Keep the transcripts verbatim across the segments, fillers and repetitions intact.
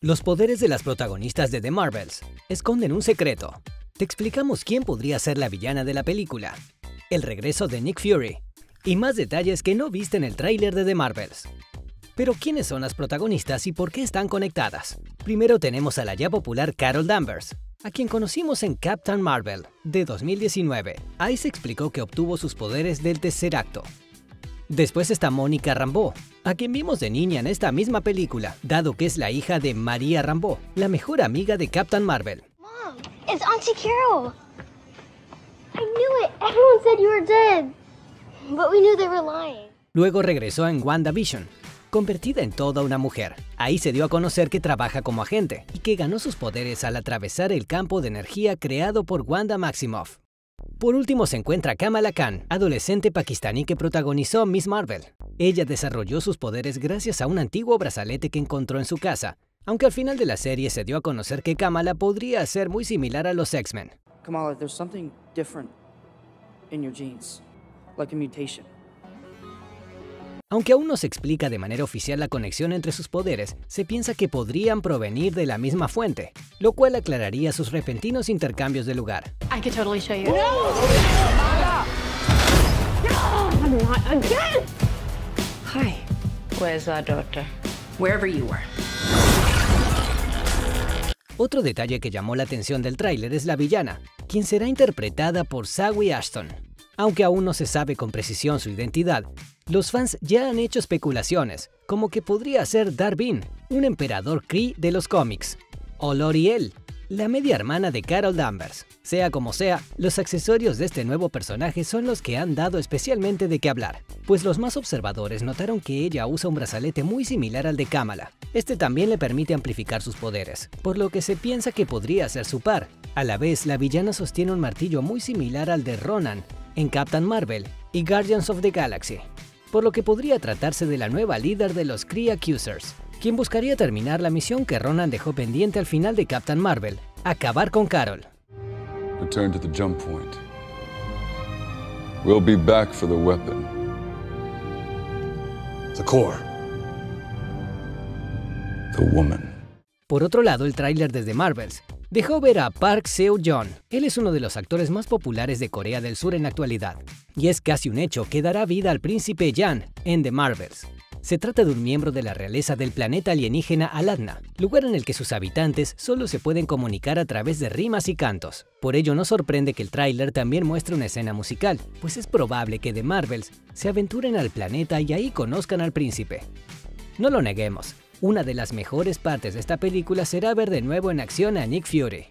Los poderes de las protagonistas de The Marvels esconden un secreto. Te explicamos quién podría ser la villana de la película, el regreso de Nick Fury y más detalles que no viste en el tráiler de The Marvels. Pero ¿quiénes son las protagonistas y por qué están conectadas? Primero tenemos a la ya popular Carol Danvers, a quien conocimos en Captain Marvel de dos mil diecinueve. Ahí se explicó que obtuvo sus poderes del Tesseracto. Después está Mónica Rambeau, a quien vimos de niña en esta misma película, dado que es la hija de Maria Rambeau, la mejor amiga de Captain Marvel. Mom, it's Auntie Carol. I knew it. Everyone said you were dead. But we knew they were lying. Luego regresó en WandaVision, convertida en toda una mujer. Ahí se dio a conocer que trabaja como agente y que ganó sus poderes al atravesar el campo de energía creado por Wanda Maximoff. Por último se encuentra Kamala Khan, adolescente pakistaní que protagonizó Miss Marvel. Ella desarrolló sus poderes gracias a un antiguo brazalete que encontró en su casa, aunque al final de la serie se dio a conocer que Kamala podría ser muy similar a los X-Men. Kamala, there's something different in your genes, like a mutation. Aunque aún no se explica de manera oficial la conexión entre sus poderes, se piensa que podrían provenir de la misma fuente, lo cual aclararía sus repentinos intercambios de lugar. I could totally show you. No! No! Not again! Hi. Where's our daughter? Wherever you were. Otro detalle que llamó la atención del tráiler es la villana, quien será interpretada por Zawe Ashton. Aunque aún no se sabe con precisión su identidad, los fans ya han hecho especulaciones, como que podría ser Dar-Benn, un emperador Kree de los cómics, o L'Oreal, la media hermana de Carol Danvers. Sea como sea, los accesorios de este nuevo personaje son los que han dado especialmente de qué hablar, pues los más observadores notaron que ella usa un brazalete muy similar al de Kamala. Este también le permite amplificar sus poderes, por lo que se piensa que podría ser su par. A la vez, la villana sostiene un martillo muy similar al de Ronan en Captain Marvel y Guardians of the Galaxy, por lo que podría tratarse de la nueva líder de los Kree Accusers, quien buscaría terminar la misión que Ronan dejó pendiente al final de Captain Marvel, acabar con Carol. Return to the jump point. We'll be back for the weapon. The core. The woman. Por otro lado, el tráiler de The Marvels dejó ver a Park Seo-joon. Él es uno de los actores más populares de Corea del Sur en la actualidad, y es casi un hecho que dará vida al príncipe Jan en The Marvels. Se trata de un miembro de la realeza del planeta alienígena Aladna, lugar en el que sus habitantes solo se pueden comunicar a través de rimas y cantos. Por ello no sorprende que el tráiler también muestre una escena musical, pues es probable que The Marvels se aventuren al planeta y ahí conozcan al príncipe. No lo neguemos, una de las mejores partes de esta película será ver de nuevo en acción a Nick Fury.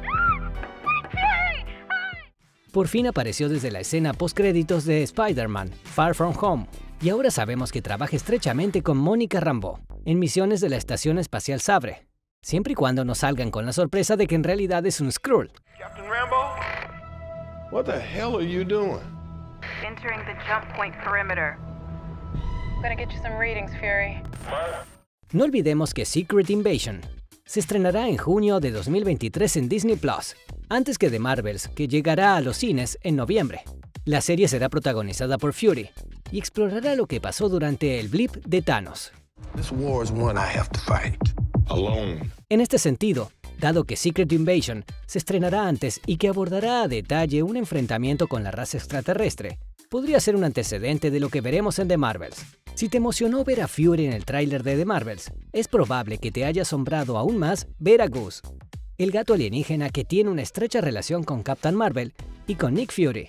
Por fin apareció desde la escena postcréditos de Spider-Man Far From Home, y ahora sabemos que trabaja estrechamente con Mónica Rambeau en misiones de la Estación Espacial Sabre, siempre y cuando no salgan con la sorpresa de que en realidad es un Skrull. Captain Rambeau? What the hell are you doing? Entering the jump point perimeter. I'm gonna get you some readings, Fury. No olvidemos que Secret Invasion se estrenará en junio de dos mil veintitrés en Disney Plus, antes que The Marvels, que llegará a los cines en noviembre. La serie será protagonizada por Fury y explorará lo que pasó durante el blip de Thanos. This war is one I have to fight alone. En este sentido, dado que Secret Invasion se estrenará antes y que abordará a detalle un enfrentamiento con la raza extraterrestre, podría ser un antecedente de lo que veremos en The Marvels. Si te emocionó ver a Fury en el tráiler de The Marvels, es probable que te haya asombrado aún más ver a Goose, el gato alienígena que tiene una estrecha relación con Captain Marvel y con Nick Fury.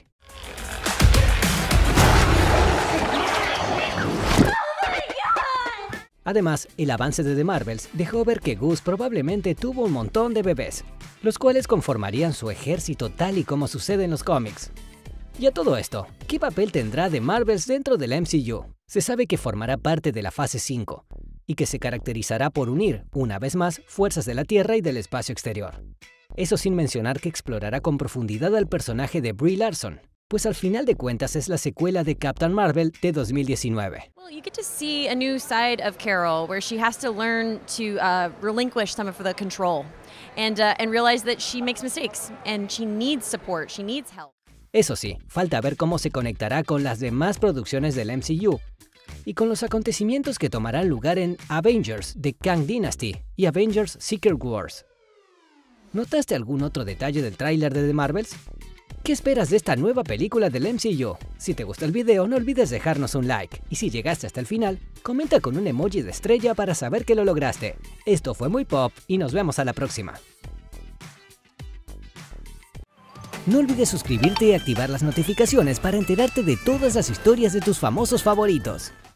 Además, el avance de The Marvels dejó ver que Goose probablemente tuvo un montón de bebés, los cuales conformarían su ejército tal y como sucede en los cómics. Y a todo esto, ¿qué papel tendrá The Marvels dentro del M C U? Se sabe que formará parte de la fase cinco, y que se caracterizará por unir, una vez más, fuerzas de la Tierra y del espacio exterior. Eso sin mencionar que explorará con profundidad al personaje de Brie Larson, pues al final de cuentas es la secuela de Captain Marvel de dos mil diecinueve. Well, you get to see a new side of Carol where she has to learn to uh, relinquish some of the control and, uh, and realize that she makes mistakes and she needs support, she needs help. Eso sí, falta ver cómo se conectará con las demás producciones del M C U, y con los acontecimientos que tomarán lugar en Avengers The Kang Dynasty y Avengers Secret Wars. ¿Notaste algún otro detalle del tráiler de The Marvels? ¿Qué esperas de esta nueva película del M C U? Si te gustó el video, no olvides dejarnos un like, y si llegaste hasta el final, comenta con un emoji de estrella para saber que lo lograste. Esto fue Muy Pop y nos vemos a la próxima. No olvides suscribirte y activar las notificaciones para enterarte de todas las historias de tus famosos favoritos.